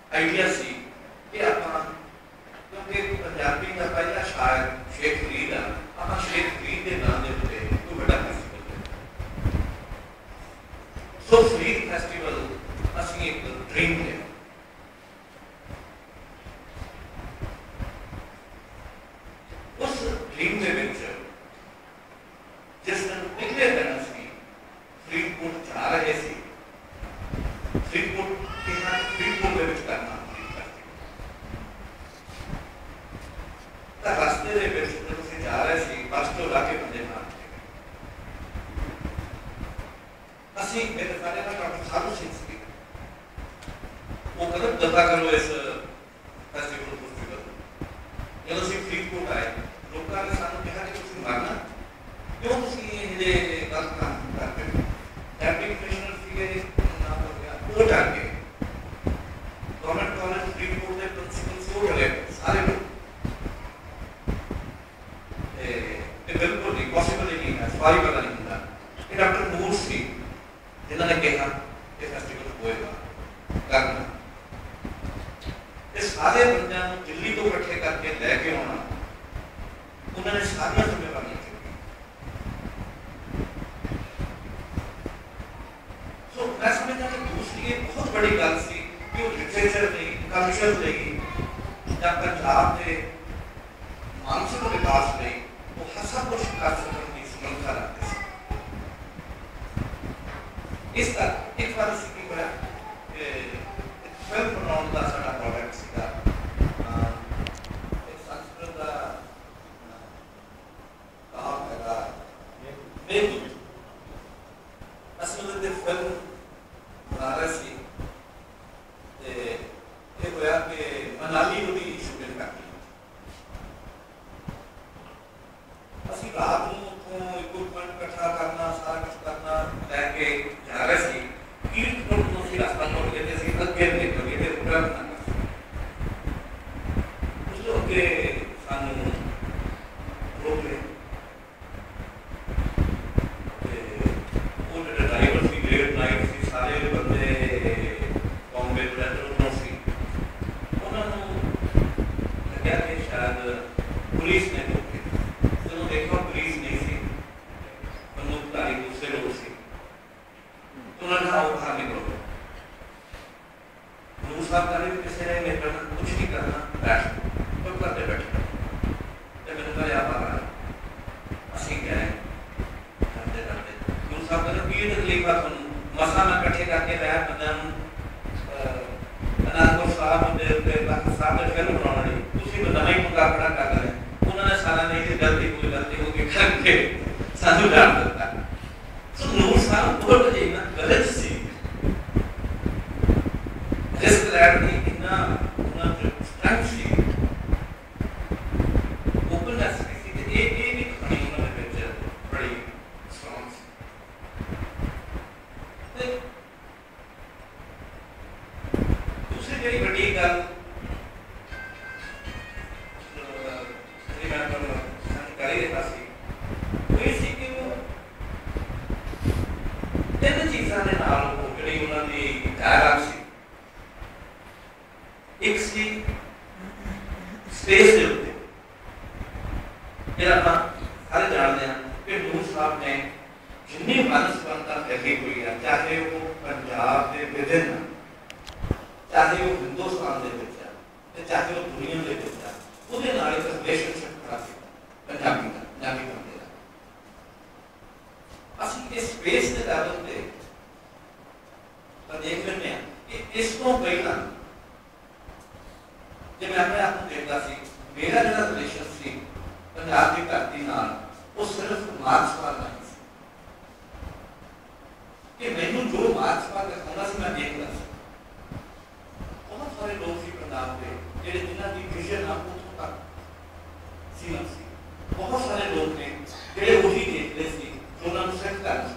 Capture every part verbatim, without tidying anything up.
Idea सी कि आपां क्योंकि पंजाबी का पहला शायर शेख फरीद आ आपां शेख फरीद के नाम के उत्ते कोई बड़ा फेस्टिवल करें। सो फरीद फेस्टिवल असीं एक ड्रीम है। उस ड्रीम के विच जिस दिन पिछले दिन असीं फरीदकोट जा रहे थे, फरीदकोट के नाम फरीदकोट के विच करना रास्ते के विच जब असीं जा रहे थे बस तो लाके बंदे मार असीं मेरे सारे नाल डॉक्टर साधु सिंह सी वो कदम दफा करो इस फेस्टिवल फेस्टिवल जब असीं फरीदकोट आए लोगों ने सानू कहा कि तुसीं मारना क्यों तुसीं ये गलत काम करते हो। डेप्टी कमिश्नर सीगे नाम हो गया वो डर गए, गवर्नमेंट कॉलेज फरीदकोट के प्रिंसिपल से वो डरे सारे लोग बिल्कुल नहीं पॉसिबल ही नहीं है, सवाल पता नहीं होता। ये डॉक्टर नूर सी जिन्होंने कहा कि फेस्टिवल होएगा करना, ये सारे बंदे दिल्ली को इकट्ठे करके लैके आना, उन्होंने सारिया जिम्मेवारियां चुकी। सो मैं समझता कि दूसरी एक बहुत बड़ी गल सी कि वो लिटरेचर नहीं कल्चर नहीं या पंजाब के मानसिक विकास नहीं वो सब कुछ कर सकने की समर्था रखते हैं। इस तरह एक बार की होया कि फिल्म बनाने का साडा प्रोजेक्ट सीगा एक संस्कृत का काम हैगा मेघदूत असली फिल्म बना रहे सी ते ये होया कि मनाली की शूटिंग करनी असीं रात को इक्विपमेंट इकट्ठा करना सारा कुछ करना लैके जा रहे थे। कीर्तपुर तो असीं रास्ता मुड़ गए थे, असीं अगे निकल गए थे पूरा बना उस तो अगे सानू रोक लिया वो जो ड्राइवर सी लेट नाइट सी सारे बंदे बॉम्बे तो इधरों सी उन्होंने लग्या कि शायद पुलिस ने देखो पुलिस नहीं सी बंदूकधारी दूसरे लोग सी तो उन्होंने कहा वो बाहर निकलो। नूर साहब कहा किसी ने निकलना कुछ नहीं करना बैठ तो करते बैठे जब मैंने कहा यार बाहर असीं क्या है करते करते नूर साहब कहते की तकलीफ है तुहानू मसा मैं इकट्ठे करके लाया बंदे अनारपुर साहब दे उत्ते साहब ने फिल्म बनाउण लई तुसीं नवां ही मुद्दा खड़ा कर रहे उन्होंने सारा नहीं कि गलती कोई गलती होगी करके सानू डाल देता। सो नूर साहब बहुत इतना गलत सी रिस्क लैड नहीं इतना उन्होंने जो स्ट्रेंथ सी ओपननेस सी कि ये ये भी कहानी उन्होंने बेच बड़ी स्ट्रांग सी। दूसरी बड़ी बड़ी गल तीन चीज़ों के नाल जी उन्होंने डायलॉग सी एक सी स्पेस के उत्ते फिर आप सारे जानते हैं कि नूर साहब ने जिन्नी मानसपनता फैली हुई है चाहे वो पंजाब के विदिन चाहे वो हिंदुस्तान के विच चाहे वो दुनिया के विच ਉਹਦੇ ਨਾਲ ਇੱਕ ਰਿਲੇਸ਼ਨਸ਼ਿਪ ਖੜਾ ਸੀ ਪੰਜਾਬੀ ਦਾ ਪੰਜਾਬੀ ਬੰਦੇ ਦਾ। ਅਸੀਂ ਇਸ ਸਪੇਸ ਦੇ ਲੈਵਲ ਤੇ ਤਾਂ ਦੇਖ ਲੈਂਦੇ ਹਾਂ ਕਿ ਇਸ ਤੋਂ ਪਹਿਲਾਂ ਜੇ ਮੈਂ ਆਪਣੇ ਆਪ ਨੂੰ ਦੇਖਦਾ ਸੀ ਮੇਰਾ ਜਿਹੜਾ ਰਿਲੇਸ਼ਨ ਸੀ ਪੰਜਾਬ ਦੀ ਧਰਤੀ ਨਾਲ ਉਹ ਸਿਰਫ ਮਾਰਕਸਵਾਦ ਨਹੀਂ ਸੀ ਕਿ ਮੈਨੂੰ ਜੋ ਮਾਰਕਸਵਾਦ ਦਿਖਾਉਂਦਾ ਸੀ ਮੈਂ ਦੇਖਦਾ ਸੀ। ਬਹੁਤ ਸਾਰੇ ਲੋਕ ਸੀ ਪੰਜਾਬ ਦੇ ਜਿਹੜੇ ਜਿਨ੍ਹਾਂ ਦੀ ਵਿਜ਼ਨ ਆ सीमत सी बहुत सारे लोग ने जेडे वही देखते सी जो उन्होंने सेट करना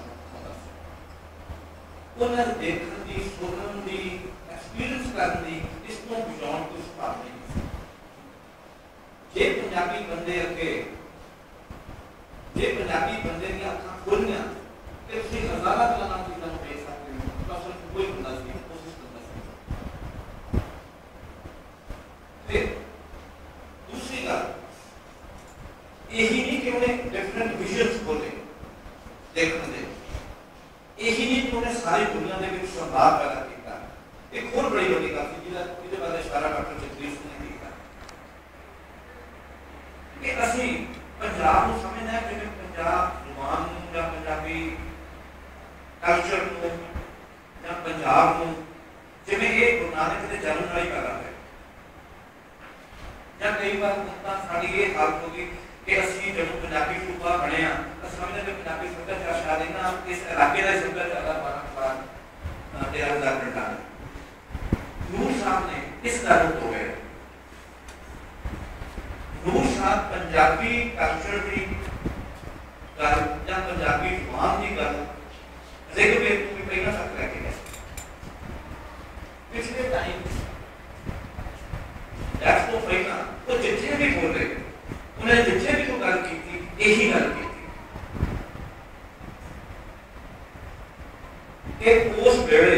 उन्होंने देखने की सुनने की एक्सपीरियंस करने की इसको बियॉन्ड कुछ बात नहीं जे पंजाबी बंदे अगे जे पंजाबी बंदे की अखां खुलियां ते तुसीं हज़ारां गल्लां चीज़ां देख सकते हो तो असल कोई बंदा सी कोशिश करता सी सी जिहदा इहदे बारे इशारा डॉक्टर जगदीश सिंह ने कीता कि असीं पंजाब नूं समझना है जिवें पंजाब जुबान नूं जां पंजाबी कल्चर नूं जां पंजाब नूं जिवें ये गुरु नानक दे जन्म नाल ही पैदा होया जां कई बार तां साडी ये हालत हो गई कि असीं जदों पंजाबी सूबा बने आ तां समझदे कि पंजाबी सभ्याचार शायद इन्हां इस इलाके दा सभ्याचार दा बारह तेरह हज़ार घंटा नूर साहब ने इस तरह तोड़े नूर साहब पंजाबी कल्चर की गल या पंजाबी जुबान की गल ऋग्वेद को भी पहला तक लेके गए पिछले टाइम दैट्स तो पहला वो जितने भी बोले उन्हें जितने भी तो गल की थी यही गल की थी कि उस वेले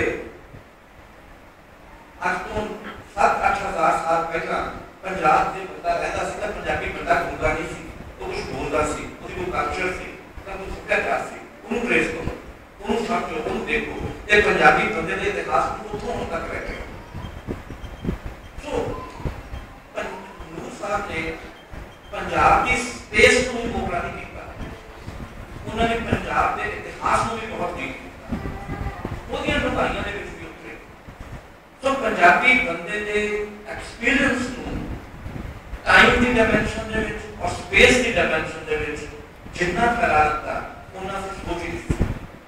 आज तो सात आठ हजार साल पहला पंजाब से बंदा रहता सी तां पंजाबी बंदा बोलदा नहीं सी तो कुछ बोलदा सी उसदी कोई कल्चर सी तां कुछ सभ्याचार सी उन्हें ट्रेस करो उन्हें समझो उन्हें देखो ये पंजाबी बंदे के इतिहास को उतों उन तक रह गए सो नूर साहब ने पंजाब की स्पेस को भी मोकला नहीं किया उन्होंने पंजाब के इतिहास को भी बहुत डीप किया वो डुंगाइयां दे विच भी उतरे सो पंजाबी बंदे के एक्सपीरियंस को टाइम की डायमेंशन दे विच और स्पेस की डायमेंशन दे विच जितना फैला दिता उन्होंने से सोच ही नहीं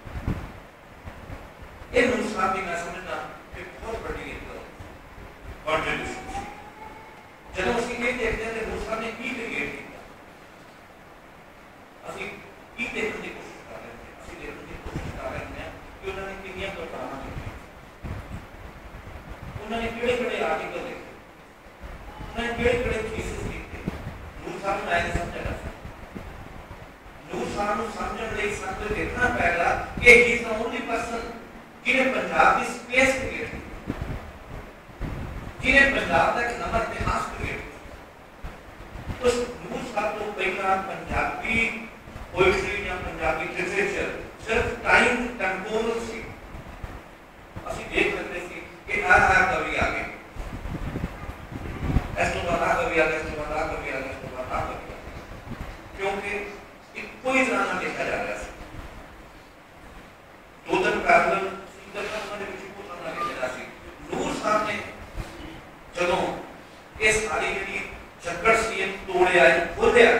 ये नूर साहब की मैं समझना कि बहुत बड़ी एक कंट्रीब्यूशन थी जब उसकी ये देखते हैं कि नूर साहब ने की क्रिएट किया ਅਸੀਂ ਕੀ ਦੇਖਣ ਦੀ ਕੋਸ਼ਿਸ਼ ਕਰ ਰਹੇ ਹਾਂ ਅਸੀਂ ਦੇਖਣ ਦੀ ਕੋਸ਼ਿਸ਼ ਕਰ ਰਹੇ ਹਾਂ ਕਿ ਉਹਨਾਂ ਨੇ ਕਿੰਨੀਆਂ ਕਿਤਾਬਾਂ ਲਿਖੀਆਂ ਉਹਨਾਂ ਨੇ ਕਿਹੜੇ ਕਿਹੜੇ ਆਰਟੀਕਲ ਲਿਖੇ ਉਹਨਾਂ ਨੇ ਕਿਹੜੇ ਕਿਹੜੇ ਥੀਸਿਸ ਲਿਖੇ ਨੂਰ ਸਾਹਿਬ ਨੂੰ ਆਇਆ ਸਮਝਣਾ ਨੂਰ ਸਾਹਿਬ ਨੂੰ ਸਮਝਣ ਲਈ ਸਾਨੂੰ ਦੇਖਣਾ ਪੈਗਾ ਕਿ he is the only person ਜਿਹਨੇ ਪੰਜਾਬ ਦੀ ਸਪੇਸ ਕ੍ਰੀਏਟ ਕੀਤੀ ਜਿਹਨੇ ਪੰਜਾਬ ਦਾ ਇੱਕ ਨਵਾਂ ਇਤਿਹਾਸ ਕ੍ਰੀਏਟ ਕੀਤਾ ਉਸ ਨੂਰ ਸਾਹਿਬ ਤੋਂ ਪਹਿਲਾਂ ਪੰਜਾਬੀ पोइट्री या पंजाबी लिटरेचर सिर्फ टाइम टेंपोरल सी ਅਸੀਂ ਦੇਖ ਲੈਂਦੇ ਸੀ ਕਿ ਆ ਆ ਕਵੀ ਆ ਗਏ ਇਸ ਤੋਂ ਬਾਅਦ ਆ ਕਵੀ ਆ ਗਿਆ ਇਸ ਤੋਂ ਬਾਅਦ ਆ ਕਵੀ ਆ ਗਿਆ ਇਸ ਤੋਂ ਬਾਅਦ ਆ ਕਵੀ ਆ ਗਿਆ ਕਿਉਂਕਿ ਇੱਕੋ ਹੀ ਤਰ੍ਹਾਂ ਨਾਲ ਲਿਖਿਆ ਜਾ ਰਿਹਾ ਸੀ ਦੋ ਦਿਨ ਪੈਰਲਲ ਸਿੰਗਲ ਕਲਮਾਂ ਦੇ ਵਿੱਚ ਇੱਕੋ ਤਰ੍ਹਾਂ ਨਾਲ ਲਿਖਿਆ ਸੀ ਨੂਰ ਸਾਹਿਬ ਨੇ ਜਦੋਂ ਇਹ ਸਾਰੀ ਜਿਹੜੀ ਚੱਕਰ ਸੀ ਇਹ ਤੋੜਿਆ ਖੋਲਿਆ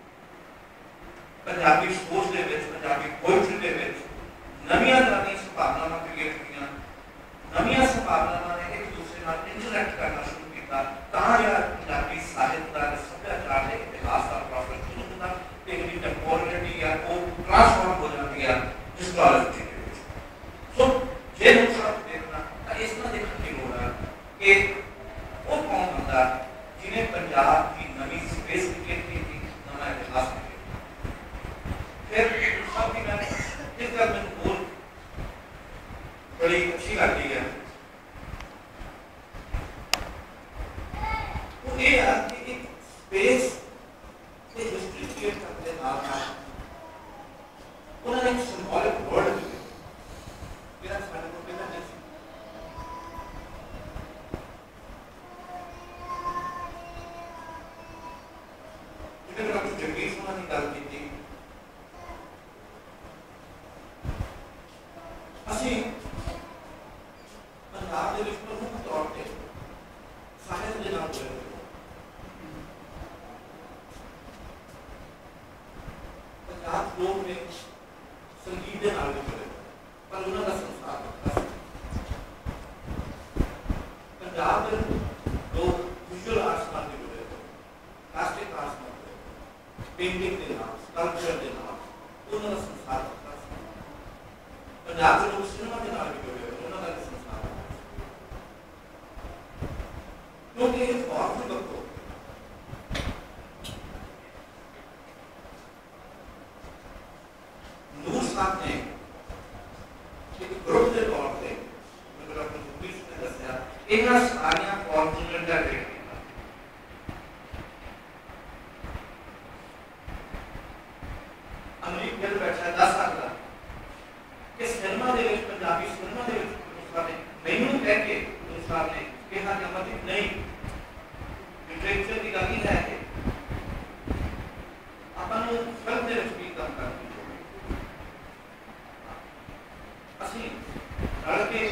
पंजाबी सोच दे विच पंजाबी पोइट्री दे विच नवीं नवीं संभावनावां क्रिएट कीतियां नवीं संभावनावां ने एक दूसरे नाल इंटरैक्ट करना शुरू किया तां यार पंजाबी साहित्य दा सभ्याचार दे इतिहास दा प्रोसेस शुरू होंदा ते इहदी टेंपोरलिटी या वो ट्रांसफॉर्म हो जाती है हिस्टोरिसिटी दे विच सो जे हम सब देखना तां इस तरह देखने की लोड़ है कि वो कौन बंदा जिन्हें पंजाब की नवीं स्पेस क्रिएट की थी नवां इतिहास फिर सब की मैं इस गल में बोल बड़ी अच्छी लगती है वो ये है कि एक स्पेस से हिस्ट्री क्रिएट करते नाल नाल उन्होंने एक सिंबॉलिक वर्ड मेरा सारे को पहला नहीं जिन्हें डॉक्टर जगदीश सिंह ने गल की ਅਸੀਂ ਪੰਜਾਬ ਦੇ ਵਿੱਚ ਪ੍ਰਮੁੱਖ ਤੌਰ ਤੇ ਸਾਹਿਤ ਦੇ ਨਾਲ ਜੁੜੇ ਹੋਏ ਪੰਜਾਬ ਲੋਕ ਨੇ ਸੰਗੀਤ ਦੇ ਨਾਲ ਵੀ ਜੁੜੇ ਪਰ ਉਹਨਾਂ ਦਾ ਸੰਸਾਰ ਵੱਖਰਾ ਪੰਜਾਬ ਦੇ ਲੋਕ ਵਿਜ਼ੂਅਲ ਆਰਟਸ ਨਾਲ ਵੀ ਜੁੜੇ ਹੋਏ ਪਲਾਸਟਿਕ ਆਰਟਸ ਨਾਲ ਪੇਂਟਿੰਗ ਦੇ ਨਾਲ ਸਕਲਪਚਰ ਦੇ ਨਾਲ ਉਹਨਾਂ ਦਾ ਸੰਸਾਰ ਵੱਖਰਾ पंजाब के लोग सिनेमा के नाल भी जुड़े हुए उन्होंने का संसार क्योंकि एक और भी वक्त नूर साहब ने एक ग्रुप के तौर पर मतलब अपने जगदीश ने दसिया इन्हां सारियां फॉर्म को डंडा क्रिएट किया अमरीक गिल बैठा दस साल का कि सिनेमा दे विच पंजाबी सिनेमा दे विच उसका ने मैनू कह के उसका ने कि कहा कि अमरजीत नहीं, लिटरेचर की गल ही है कि ਆਪਾਂ ਨੂੰ ਫਿਲਮ ਦੇ ਵਿੱਚ ਵੀ ਕੰਮ ਕਰਨੀ ਚਾਹੀਦੀ। ਅਸੀਂ ਰਲ ਕੇ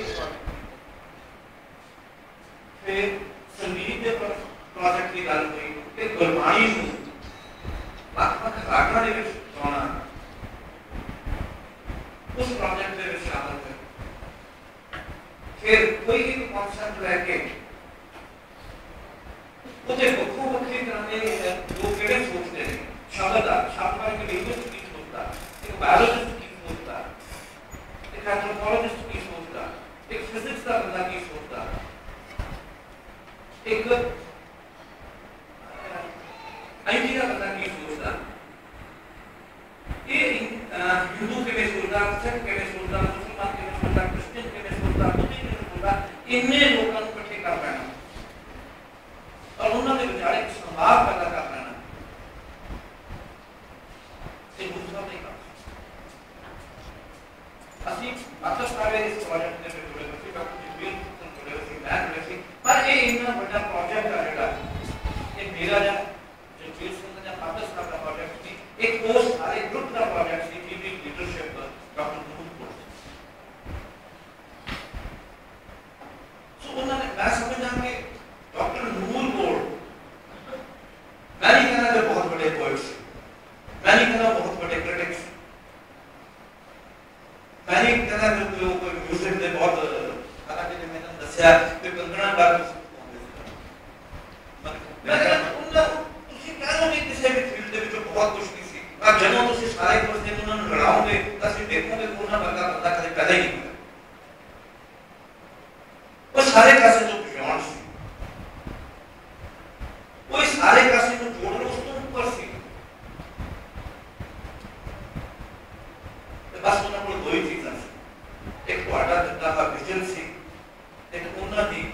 ਫਿਰ ਸੰਗੀਤ ਦੇ ਪ੍ਰੋਜੈਕਟ ਦੀ ਗੱਲ ਹੋਈ ਕਿ ਗੁਰਬਾਣੀ ਨੂੰ ਵੱਖ-ਵੱਖ ਰਾਗਾਂ ਦੇ ਵਿੱਚ ਗਾਉਣਾ, ਉਸ ਪ੍ਰੋਜੈਕਟ ਦੇ ਵਿੱਚ ਸ਼ਾਮਲ ਕਰ ਫਿਰ ਕੋਈ ਇੱਕ ਕਨਸੈਪਟ ਲੈ ਕੇ ਉਹਦੇ ਵੱਖੋ ਵੱਖਰੇ ਤਰ੍ਹਾਂ ਦੇ ਲੋਕ ਕਿਹੜੇ ਸੋਚਦੇ ਨੇ, ਸ਼ਬਦ ਦਾ ਸ਼ਬਦ ਬਾਰੇ ਕਿ ਲਿੰਗੁਇਸਟ ਕੀ ਸੋਚਦਾ, ਇੱਕ ਬਾਇਓਲੋਜਿਸਟ ਕੀ ਸੋਚਦਾ, ਇੱਕ ਐਂਥ੍ਰੋਪੋਲੋਜਿਸਟ ਕੀ ਸੋਚਦਾ, ਇੱਕ ਫਿਜ਼ਿਕਸ ਦਾ ਬੰਦਾ ਕੀ ਸੋਚਦਾ, ਇੱਕ ਆਈਟੀ ਦਾ ਬੰਦਾ ਕੀ ਸੋਚਦਾ, ਇਹ ਹਿੰਦੂ ਕਿਵੇਂ ਸੋਚਦਾ, ਸਿੱਖ ਕਿਵੇਂ ਸੋਚਦਾ, ਮੁਸਲਮਾਨ ਕਿਵੇਂ ਸੋਚਦਾ, ਕ੍ਰਿਸਚੀਅਨ ਕਿਵੇਂ ਸੋਚਦਾ, ਬੁੱਧੀ ਕਿਵੇਂ ਸੋਚਦਾ, ਇੰਨੇ ਲੋਕਾਂ ਨੂੰ ਇਕੱਠੇ ਕਰ ਲੈਣਾ ਔਰ ਉਹਨਾਂ ਦੇ ਵਿਚਾਲੇ ਇੱਕ ਸੰਵਾਦ ਪੈਦਾ ਕਰ ਲੈਣਾ, ਇਹ ਦੂਸਰਾ ਨਹੀਂ ਕਰ ਅਸੀਂ ਮਾਤਰ ਸਾਰੇ ਇਸ ਪ੍ਰੋਜੈਕਟ ਦੇ ਵਿੱਚ ਜੁੜੇ ਹੋਏ, ਡਾਕਟਰ ਜਗਵੀਰ ਸਿੰਘ ਜੁੜੇ ਹੋਏ ਸੀ, ਮੈਂ ਜੁੜੇ ਸੀ, ਪਰ ਇਹ ਇੰਨਾ ਵੱਡਾ ਪ੍ਰੋਜੈਕਟ ਆ ਜਿਹੜਾ ਇਹ ਮੇਰਾ ਜਾਂ ਜਗਵੀਰ ਸਿੰਘ ਜਾਂ ਮਾਤਰ ਸਾਹਿਬ ਦਾ ਪ੍ਰੋਜੈਕਟ ਸੀ, ਇੱਕ ਉਸ ਸਾਰੇ ਗਰੁੱਪ ਦਾ ਪ੍ਰੋਜੈਕਟ ਸੀ ਜਿਹਦੀ ਲੀਡਰਸ਼ਿਪ ਡਾਕਟਰ ਨੂਰ ਕੋਲ ਸੀ। ਸੋ ਉਹਨਾਂ ਨੇ ਮੈਂ ਸਮਝਦਾ ਕਿ ਡਾਕਟਰ ਨੂਰ ਕੋਲ मैं नहीं कहना कि बहुत बड़े पोएट्स, मैं नहीं कहना बहुत बड़े क्रिटिक्स, मैं नहीं कहना कि वो कोई म्यूजिक दे बहुत हालांकि जो मैंने दसिया कि कंगना बार मैं कहना ਤੁਸੀਂ ਕਹਿੰਦੇ ਕਿਸੇ ਵੀ ਫੀਲਡ ਦੇ ਵਿੱਚ ਬਹੁਤ ਕੁਝ ਨਹੀਂ ਸੀ, ਪਰ ਜਦੋਂ ਤੁਸੀਂ ਸਾਰੇ ਕੋਰਸ ਦੇ ਉਹਨਾਂ ਨੂੰ ਲੜਾਓਗੇ ਤਾਂ ਤੁਸੀਂ ਦੇਖੋਗੇ ਕਿ ਉਹਨਾਂ ਵਰਗਾ ਬੰਦਾ ਕਦੇ ਪੈਦਾ ਹੀ ਨਹੀਂ ਹੋਇਆ। ਉਹ ਸਾਰੇ ਕਾਸੇ ਤੋਂ ਬਿਯੋਂਡ ਸੀ, ਉਹ ਸਾਰੇ ਕਾਸੇ ਨੂੰ ਜੋੜ ਕੇ ਉਸ ਤੋਂ ਉੱਪਰ ਸੀ। ਤੇ ਬਸ ਉਹਨਾਂ ਕੋਲ ਦੋ ਹੀ ਚੀਜ਼ਾਂ ਸੀ, ਇੱਕ ਤੁਹਾਡਾ ਦਿੱਤਾ ਹੋਇਆ ਵਿਜ਼ਨ ਸੀ, ਇੱਕ ਉਹਨਾਂ ਦੀ